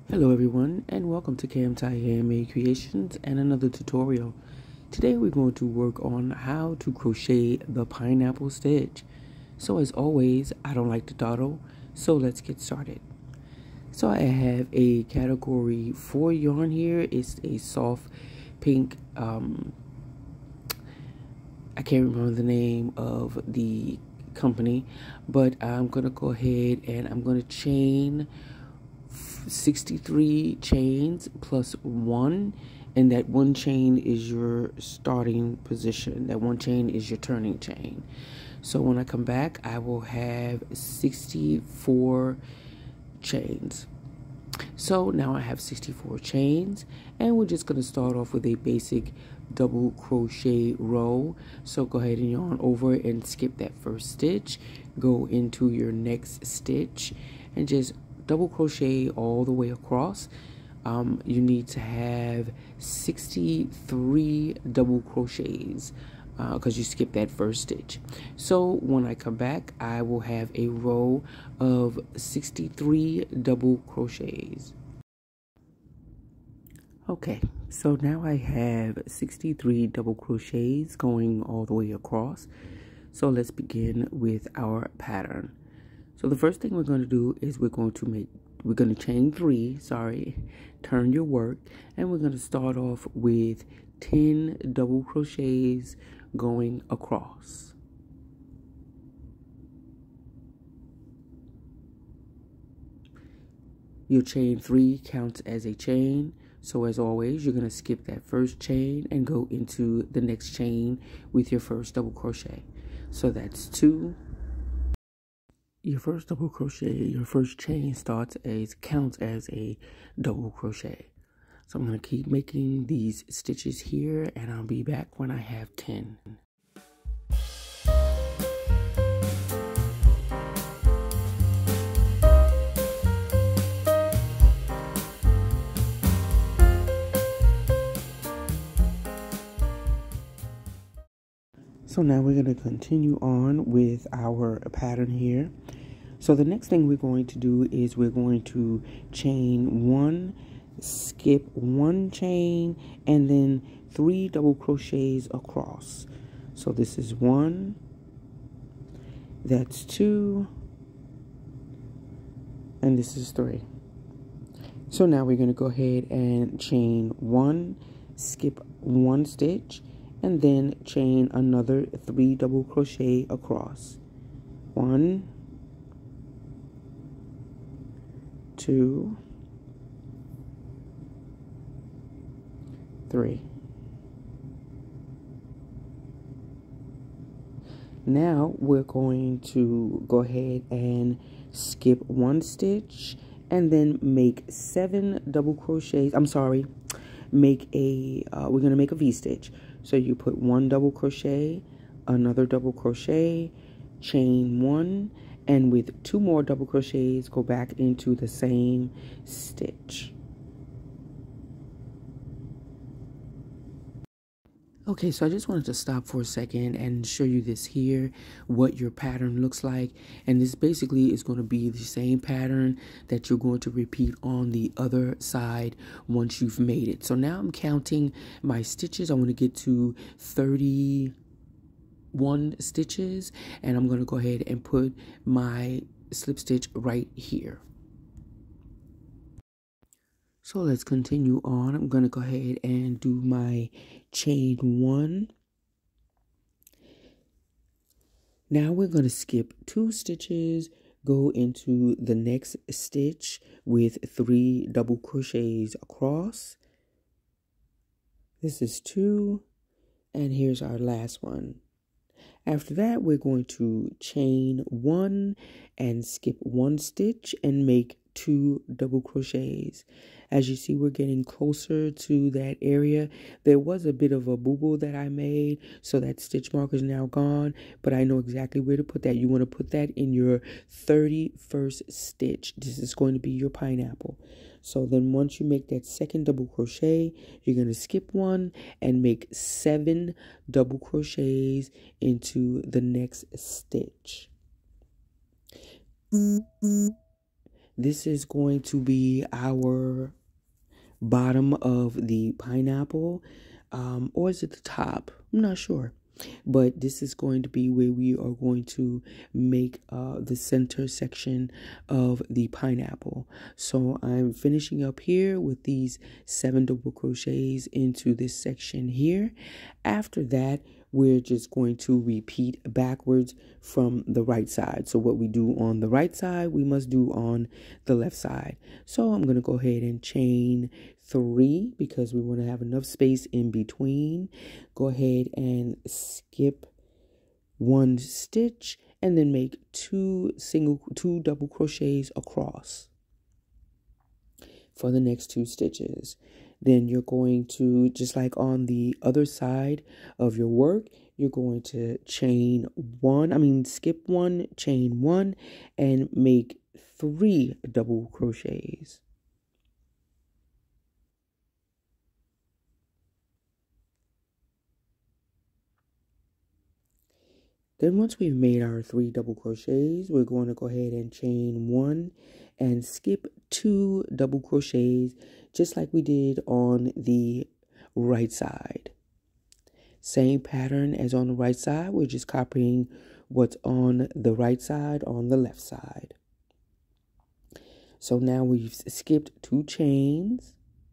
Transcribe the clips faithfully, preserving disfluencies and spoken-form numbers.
Hello everyone, and welcome to Camtai Handmade Creations and another tutorial. Today we're going to work on how to crochet the pineapple stitch. So as always, I don't like to dawdle, so let's get started. So I have a category four yarn here. It's a soft pink, um, I can't remember the name of the company, but I'm going to go ahead and I'm going to chain sixty-three chains plus one, and that one chain is your starting position. That one chain is your turning chain. So when I come back, I will have sixty-four chains. So now I have sixty-four chains, and we're just going to start off with a basic double crochet row. So go ahead and yarn over and skip that first stitch, go into your next stitch, and just double crochet all the way across. Um, you need to have sixty-three double crochets because uh, you skipped that first stitch. So when I come back, I will have a row of sixty-three double crochets. Okay, so now I have sixty-three double crochets going all the way across. So let's begin with our pattern. So the first thing we're going to do is we're going to make, we're going to chain three, sorry, turn your work, and we're going to start off with ten double crochets going across. Your chain three counts as a chain, so as always, you're going to skip that first chain and go into the next chain with your first double crochet. So that's two. Your first double crochet, your first chain starts as, counts as a double crochet. So I'm going to keep making these stitches here, and I'll be back when I have ten. So now we're going to continue on with our pattern here. So the next thing we're going to do is we're going to chain one, skip one chain, and then three double crochets across. So this is one, that's two, and this is three. So now we're going to go ahead and chain one, skip one stitch, and then chain another three double crochet across. One, two, three. Now we're going to go ahead and skip one stitch and then make seven double crochets. I'm sorry, make a, uh, we're going to make a V-stitch. So you put one double crochet, another double crochet, chain one, and with two more double crochets, go back into the same stitch. Okay, so I just wanted to stop for a second and show you this here, what your pattern looks like. And this basically is going to be the same pattern that you're going to repeat on the other side once you've made it. So now I'm counting my stitches. I want to get to thirty-one stitches, and I'm going to go ahead and put my slip stitch right here. So let's continue on. I'm going to go ahead and do my chain one. Now we're going to skip two stitches, go into the next stitch with three double crochets across. This is two, and here's our last one. After that, we're going to chain one and skip one stitch and make two double crochets. As you see, we're getting closer to that area. There was a bit of a boo-boo that I made, so that stitch marker is now gone, but I know exactly where to put that. You want to put that in your thirty-first stitch. This is going to be your pineapple. So then once you make that second double crochet, you're going to skip one and make seven double crochets into the next stitch. this is going to be our bottom of the pineapple, um, or is it the top? I'm not sure. But this is going to be where we are going to make uh, the center section of the pineapple. So I'm finishing up here with these seven double crochets into this section here. After that, we're just going to repeat backwards from the right side. So what we do on the right side, we must do on the left side. So I'm going to go ahead and chain three because we want to have enough space in between. Go ahead and skip one stitch and then make two single two double crochets across for the next two stitches. Then you're going to, just like on the other side of your work, you're going to chain one, I mean skip one, chain one, and make three double crochets. Then once we've made our three double crochets, we're going to go ahead and chain one and skip two double crochets, just like we did on the right side. Same pattern as on the right side, we're just copying what's on the right side on the left side. So now we've skipped two chains.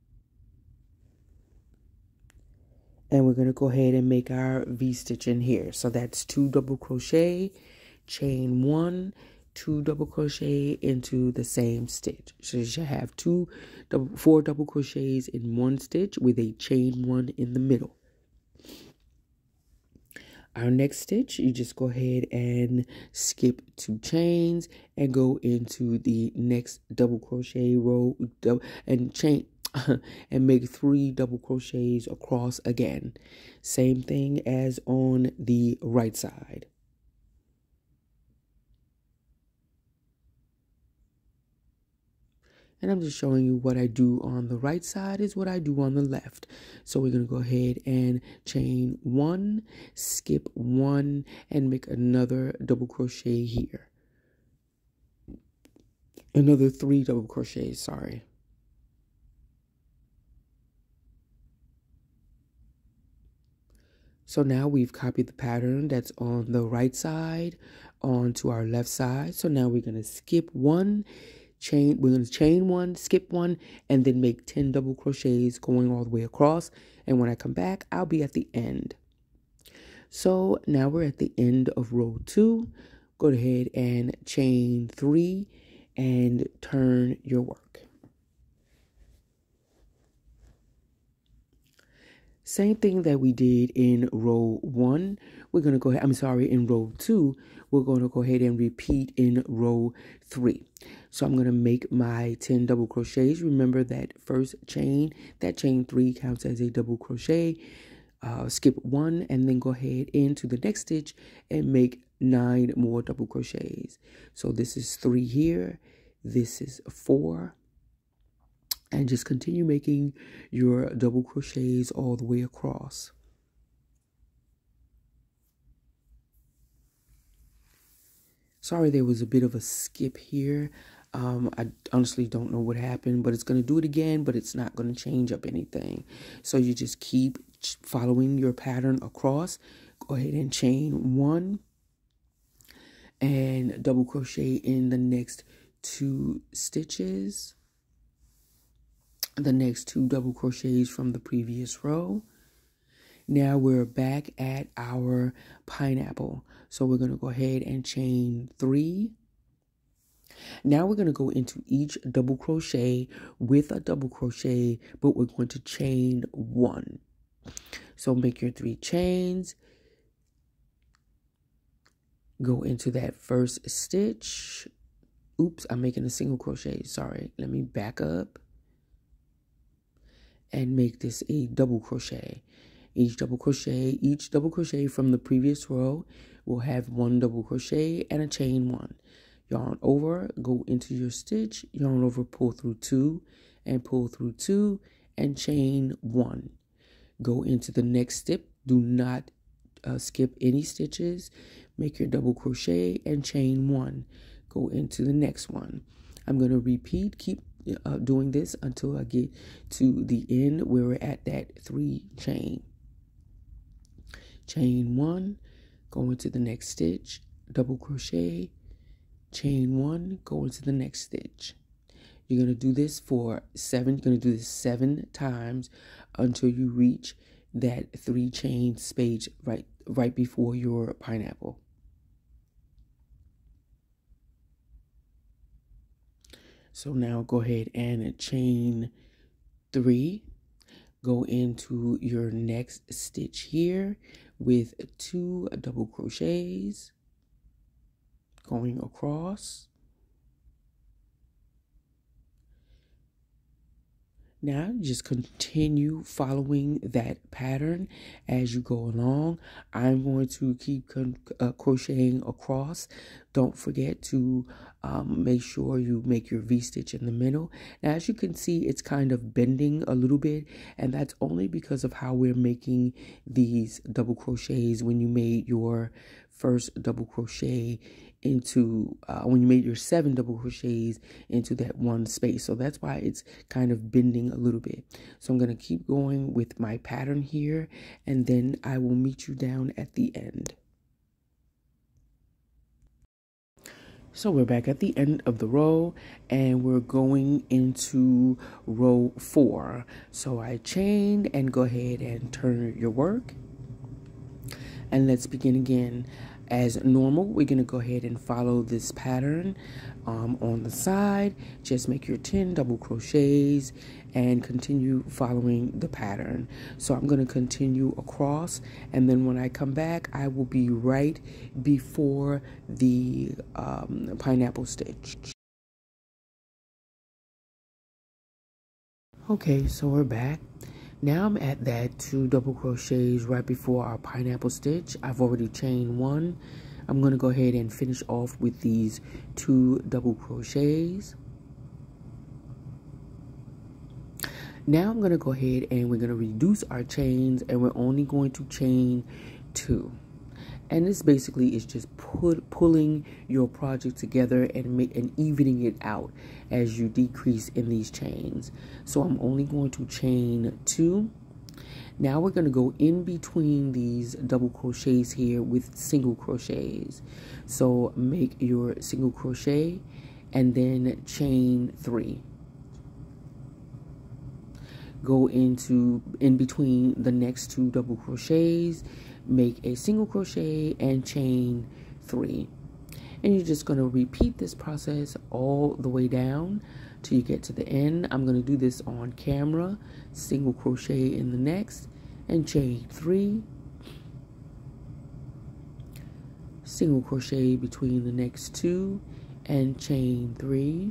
And we're going to go ahead and make our V-stitch in here. So that's two double crochet, chain one, two double crochet into the same stitch. So you should have two, double, four double crochets in one stitch with a chain one in the middle. Our next stitch, you just go ahead and skip two chains and go into the next double crochet row and chain and make three double crochets across again. Same thing as on the right side. And I'm just showing you what I do on the right side is what I do on the left. So we're going to go ahead and chain one, skip one, and make another double crochet here. Another three double crochets, sorry. So now we've copied the pattern that's on the right side onto our left side. So now we're going to skip one, chain, we're going to chain one, skip one, and then make ten double crochets going all the way across. And when I come back, I'll be at the end. So now we're at the end of row two. Go ahead and chain three and turn your work. Same thing that we did in row one. We're going to go ahead, I'm sorry, in row two, we're going to go ahead and repeat in row three. So I'm going to make my ten double crochets. Remember that first chain, that chain three counts as a double crochet. Uh, skip one and then go ahead into the next stitch and make nine more double crochets. So this is three here. This is four. And just continue making your double crochets all the way across. Sorry, there was a bit of a skip here. Um, I honestly don't know what happened, but it's going to do it again, but it's not going to change up anything. So you just keep following your pattern across. Go ahead and chain one and double crochet in the next two stitches. The next two double crochets from the previous row. Now we're back at our pineapple. So we're going to go ahead and chain three. Now we're going to go into each double crochet with a double crochet, but we're going to chain one. So make your three chains. Go into that first stitch. Oops, I'm making a single crochet. Sorry, let me back up. And make this a double crochet. Each double crochet, each double crochet from the previous row will have one double crochet and a chain one. Yarn over, go into your stitch, yarn over, pull through two, and pull through two, and chain one. Go into the next step. Do not uh, skip any stitches. Make your double crochet and chain one. Go into the next one. I'm going to repeat, keep uh, doing this until I get to the end where we're at that three chain. Chain one, go into the next stitch, double crochet, chain one, go into the next stitch. You're going to do this for seven, you're going to do this seven times until you reach that three chain space right, right before your pineapple. So now go ahead and chain three, go into your next stitch here with two double crochets going across. Now just continue following that pattern as you go along. I'm going to keep uh, crocheting across. Don't forget to um, make sure you make your V-stitch in the middle. Now as you can see, it's kind of bending a little bit, and that's only because of how we're making these double crochets when you made your first double crochet into uh, when you made your seven double crochets into that one space. So that's why it's kind of bending a little bit. So I'm going to keep going with my pattern here, and then I will meet you down at the end. So we're back at the end of the row, and we're going into row four. So I chained, and go ahead and turn your work, and let's begin again. As normal, we're going to go ahead and follow this pattern um, on the side. Just make your ten double crochets and continue following the pattern. So I'm going to continue across, and then when I come back, I will be right before the um, pineapple stitch. Okay, so we're back. Now I'm at that two double crochets right before our pineapple stitch. I've already chained one. I'm going to go ahead and finish off with these two double crochets. Now I'm going to go ahead and we're going to reduce our chains, and we're only going to chain two. And this basically is just put, pulling your project together and, make, and evening it out as you decrease in these chains. So I'm only going to chain two. Now we're going to go in between these double crochets here with single crochets. So make your single crochet and then chain three. Go into in between the next two double crochets, make a single crochet and chain three. And you're just going to repeat this process all the way down till you get to the end. I'm going to do this on camera. Single crochet in the next and chain three. Single crochet between the next two and chain three.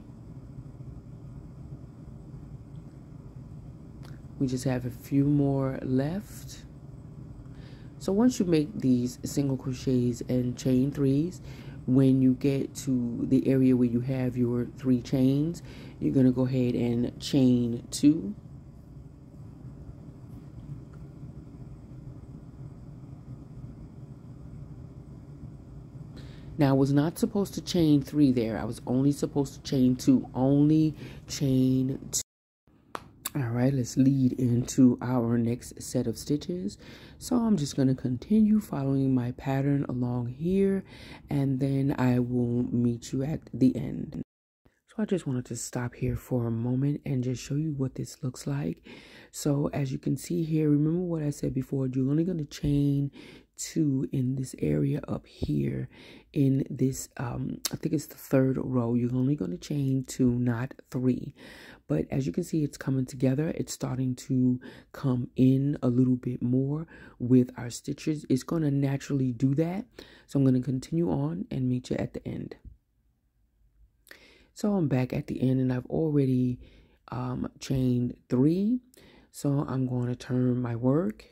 We just have a few more left. So once you make these single crochets and chain threes, when you get to the area where you have your three chains, you're going to go ahead and chain two. Now I was not supposed to chain three there. I was only supposed to chain two. Only chain two. All right, let's lead into our next set of stitches. So I'm just going to continue following my pattern along here, and then I will meet you at the end. So I just wanted to stop here for a moment and just show you what this looks like. So as you can see here, remember what I said before, you're only going to chain two in this area up here in this, um, I think it's the third row. You're only going to chain two, not three. But as you can see, it's coming together. It's starting to come in a little bit more with our stitches. It's going to naturally do that. So I'm going to continue on and meet you at the end. So I'm back at the end, and I've already um, chained three. So I'm going to turn my work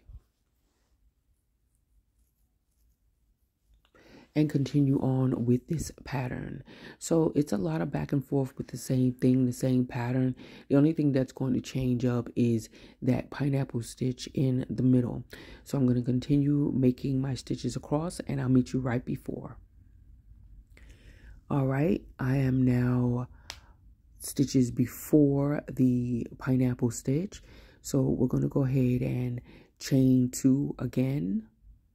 and continue on with this pattern. So it's a lot of back and forth with the same thing, the same pattern. The only thing that's going to change up is that pineapple stitch in the middle. So I'm going to continue making my stitches across, and I'll meet you right before. All right, I am now stitches before the pineapple stitch. So we're going to go ahead and chain two again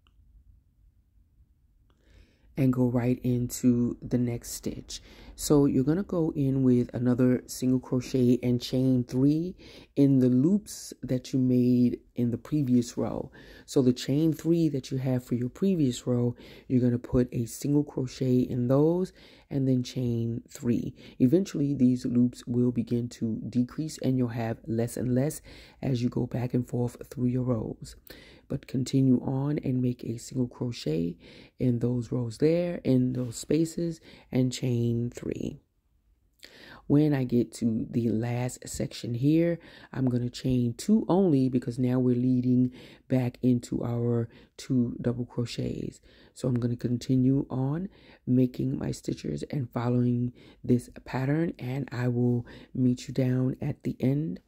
and go right into the next stitch. So you're going to go in with another single crochet and chain three in the loops that you made in the previous row. So the chain three that you have for your previous row, you're going to put a single crochet in those and then chain three. Eventually these loops will begin to decrease and you'll have less and less as you go back and forth through your rows. But continue on and make a single crochet in those rows there, in those spaces, and chain three. When I get to the last section here, I'm going to chain two only because now we're leading back into our two double crochets. So I'm going to continue on making my stitches and following this pattern, and I will meet you down at the end.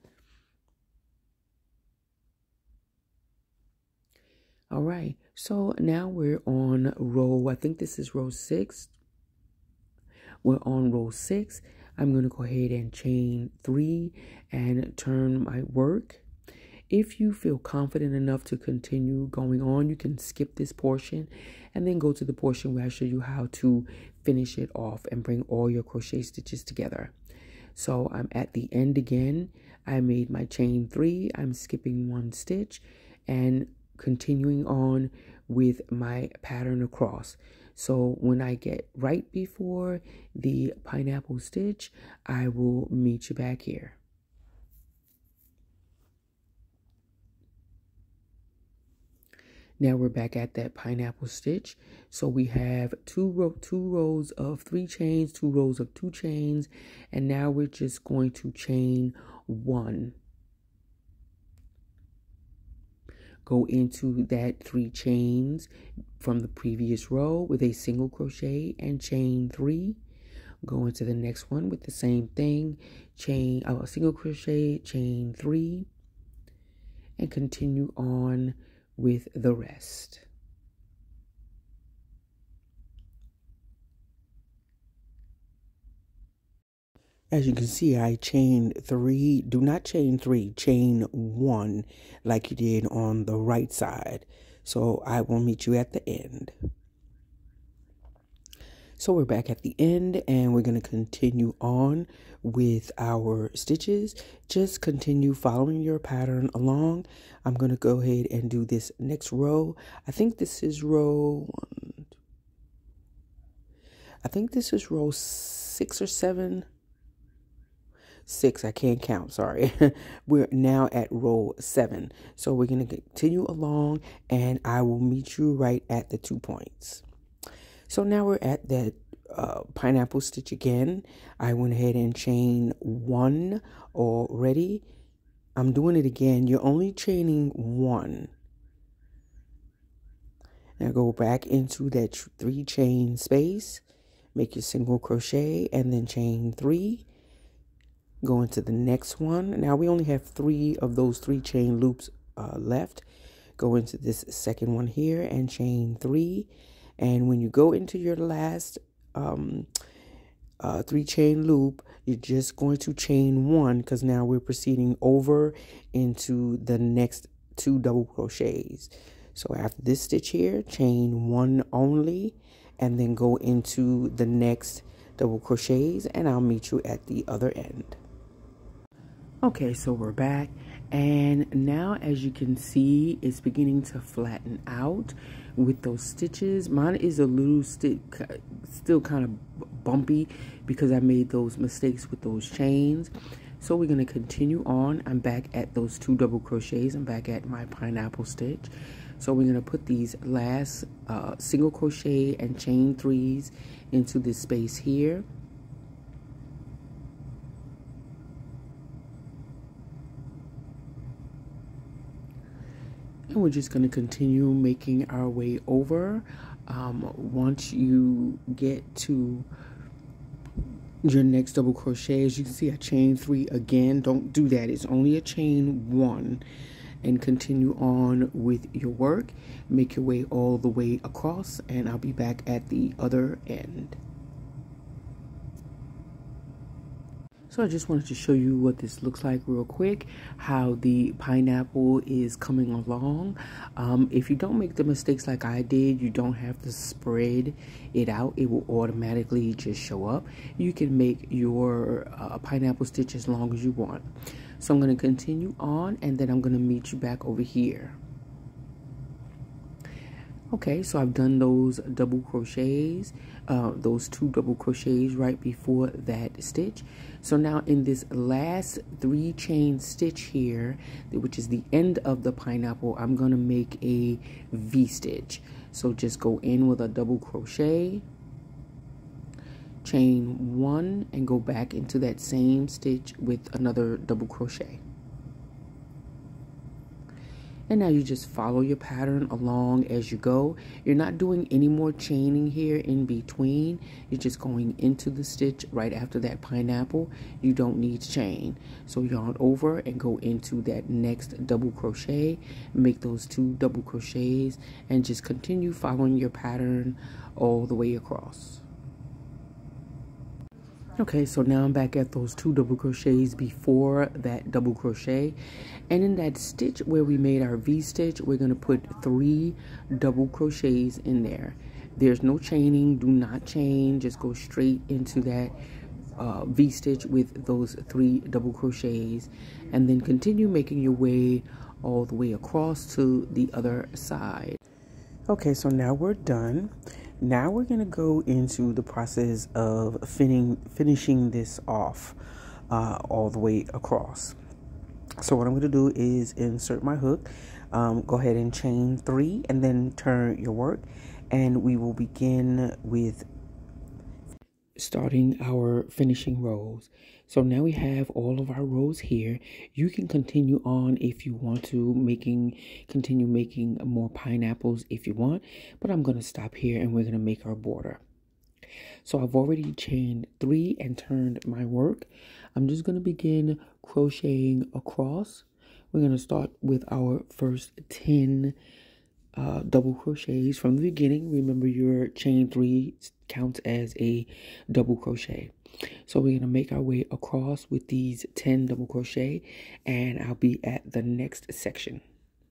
All right, so now we're on row, I think this is row six. We're on row six. I'm going to go ahead and chain three and turn my work. If you feel confident enough to continue going on, you can skip this portion and then go to the portion where I show you how to finish it off and bring all your crochet stitches together. So I'm at the end again. I made my chain three. I'm skipping one stitch and continuing on with my pattern across. So when I get right before the pineapple stitch, I will meet you back here. Now we're back at that pineapple stitch. So we have two row, two rows of three chains, two rows of two chains, and now we're just going to chain one. Go into that three chains from the previous row with a single crochet and chain three. Go into the next one with the same thing, chain a uh, single crochet, chain three, and continue on with the rest. As you can see, I chained three. Do not chain three, chain one like you did on the right side. So I will meet you at the end. So we're back at the end and we're going to continue on with our stitches. Just continue following your pattern along. I'm going to go ahead and do this next row. I think this is row one. I think this is row six or seven. Six, I can't count, sorry. We're now at row seven. So we're going to continue along and I will meet you right at the two points. So now we're at that uh, pineapple stitch again. I went ahead and chain one already. I'm doing it again. You're only chaining one. Now go back into that three chain space. Make your single crochet and then chain three. Go into the next one. Now we only have three of those three chain loops uh, left. Go into this second one here and chain three. And when you go into your last um, uh, three chain loop, you're just going to chain one because now we're proceeding over into the next two double crochets. So after this stitch here, chain one only and then go into the next double crochets and I'll meet you at the other end. Okay, so we're back, and now as you can see, it's beginning to flatten out with those stitches. Mine is a little sti still kind of bumpy because I made those mistakes with those chains. So we're going to continue on. I'm back at those two double crochets. I'm back at my pineapple stitch. So we're going to put these last uh, single crochet and chain threes into this space here. And we're just going to continue making our way over. Um, once you get to your next double crochet, as you can see, I chain three again. Don't do that. It's only a chain one. And continue on with your work. Make your way all the way across, and I'll be back at the other end. So I just wanted to show you what this looks like real quick, how the pineapple is coming along. Um, if you don't make the mistakes like I did, you don't have to spread it out. It will automatically just show up. You can make your uh, pineapple stitch as long as you want. So I'm going to continue on, and then I'm going to meet you back over here. Okay, so I've done those double crochets, uh, those two double crochets right before that stitch. So now in this last three chain stitch here, which is the end of the pineapple, I'm going to make a V stitch. So just go in with a double crochet, chain one, and go back into that same stitch with another double crochet. And now you just follow your pattern along as you go. You're not doing any more chaining here in between. You're just going into the stitch right after that pineapple. You don't need to chain. So yarn over and go into that next double crochet. Make those two double crochets and just continue following your pattern all the way across. Okay, so now I'm back at those two double crochets before that double crochet, and in that stitch where we made our V stitch, we're going to put three double crochets in there. There's no chaining, do not chain, just go straight into that uh, V stitch with those three double crochets, and then continue making your way all the way across to the other side. Okay, so now we're done. Now we're going to go into the process of fin finishing this off uh, all the way across. So what I'm going to do is insert my hook, um, go ahead and chain three, and then turn your work, and we will begin with starting our finishing rows. So now we have all of our rows here. You can continue on if you want to, making continue making more pineapples if you want, but I'm going to stop here and we're going to make our border. So I've already chained three and turned my work. I'm just going to begin crocheting across. We're going to start with our first ten uh, double crochets from the beginning. Remember, your chain three counts as a double crochet. So we're going to make our way across with these ten double crochet, and I'll be at the next section.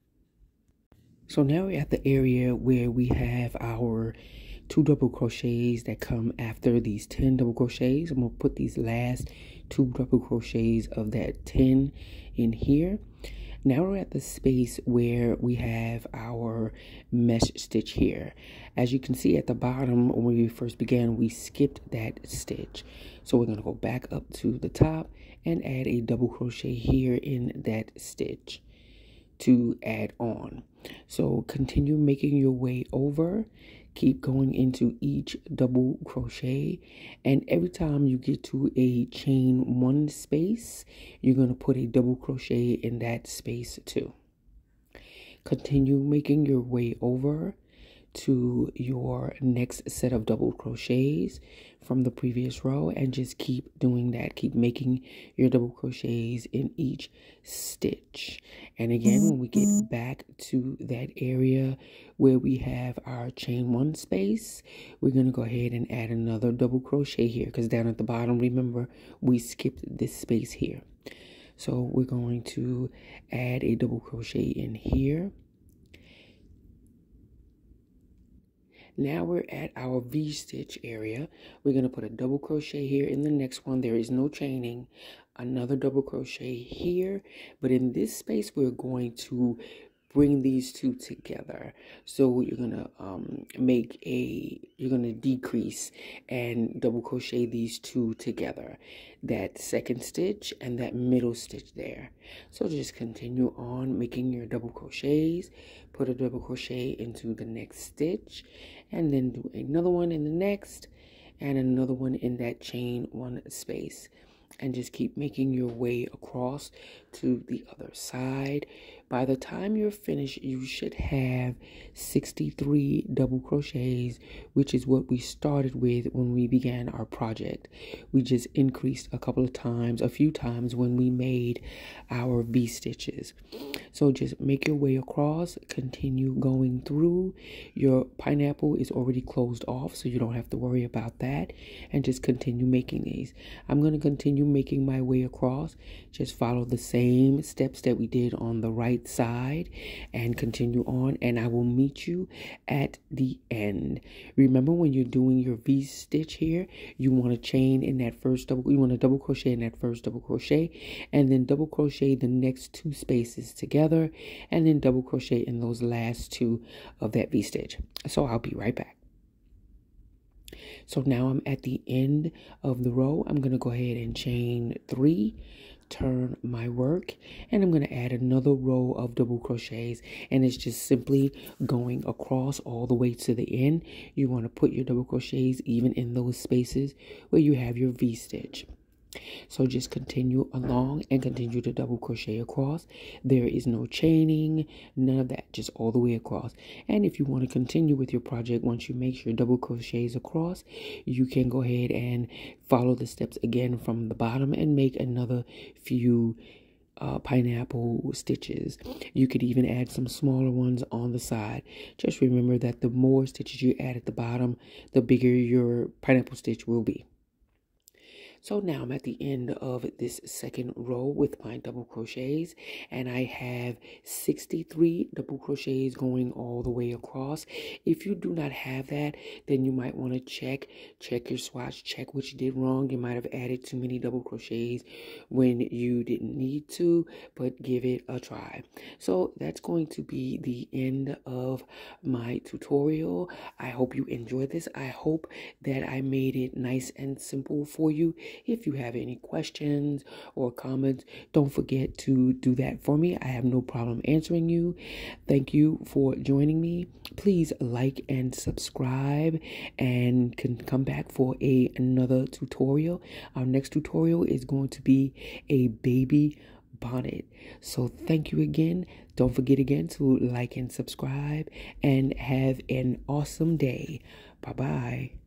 So now we're at the area where we have our two double crochets that come after these ten double crochets. I'm going to put these last two double crochets of that ten in here. Now we're at the space where we have our mesh stitch here. As you can see at the bottom, when we first began, we skipped that stitch. So we're going to go back up to the top and add a double crochet here in that stitch to add on. So continue making your way over. Keep going into each double crochet, and every time you get to a chain one space, you're going to put a double crochet in that space too. Continue making your way over to your next set of double crochets from the previous row, and just keep doing that. Keep making your double crochets in each stitch. And again, when we get back to that area where we have our chain one space, we're going to go ahead and add another double crochet here, because down at the bottom, remember, we skipped this space here. So we're going to add a double crochet in here. Now we're at our V-stitch area. We're going to put a double crochet here in the next one. There is no chaining. Another double crochet here. But in this space, we're going to bring these two together. So you're going to um, make a, you're going to decrease and double crochet these two together. That second stitch and that middle stitch there. So just continue on making your double crochets. Put a double crochet into the next stitch, and then do another one in the next, and another one in that chain one space. And just keep making your way across to the other side. By the time you're finished, you should have sixty-three double crochets, which is what we started with when we began our project. We just increased a couple of times, a few times when we made our V stitches. So just make your way across, continue going through. Your pineapple is already closed off, so you don't have to worry about that, and just continue making these. I'm going to continue making my way across. Just follow the same steps that we did on the right side and continue on, and I will meet you at the end. Remember, when you're doing your V-stitch here, you want to chain in that first double, you want to double crochet in that first double crochet, and then double crochet the next two spaces together, and then double crochet in those last two of that V-stitch. So I'll be right back. So now I'm at the end of the row. I'm going to go ahead and chain three, turn my work, and I'm going to add another row of double crochets, and it's just simply going across all the way to the end. You want to put your double crochets even in those spaces where you have your V-stitch. So just continue along and continue to double crochet across. There is no chaining, none of that, just all the way across. And if you want to continue with your project, once you make your double crochets across, you can go ahead and follow the steps again from the bottom and make another few uh, pineapple stitches. You could even add some smaller ones on the side. Just remember that the more stitches you add at the bottom, the bigger your pineapple stitch will be. So now I'm at the end of this second row with my double crochets, and I have sixty-three double crochets going all the way across. If you do not have that, then you might want to check, check your swatch, check what you did wrong. You might have added too many double crochets when you didn't need to, but give it a try. So that's going to be the end of my tutorial. I hope you enjoyed this. I hope that I made it nice and simple for you. If you have any questions or comments, don't forget to do that for me. I have no problem answering you. Thank you for joining me. Please like and subscribe, and can come back for a another tutorial. Our next tutorial is going to be a baby bonnet. So thank you again. Don't forget again to like and subscribe, and have an awesome day. Bye bye.